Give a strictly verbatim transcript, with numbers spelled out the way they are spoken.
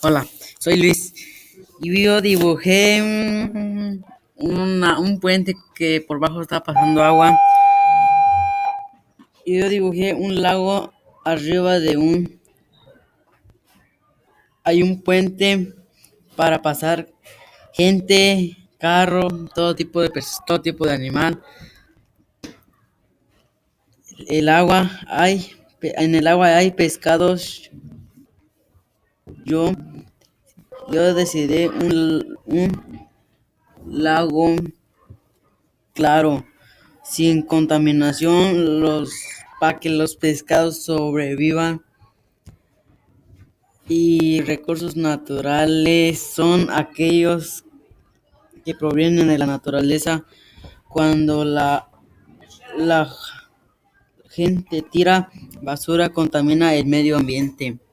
Hola, soy Luis y yo dibujé un, una- un puente que por bajo está pasando agua y yo dibujé un lago arriba de un, hay un puente para pasar gente, carro, todo tipo de pers- todo tipo de animal. El agua hay, pe- en el agua hay pescados. Yo, yo decidí un, un lago claro, sin contaminación, los para que los pescados sobrevivan. Y recursos naturales son aquellos que provienen de la naturaleza cuando la, la gente tira basura contamina el medio ambiente.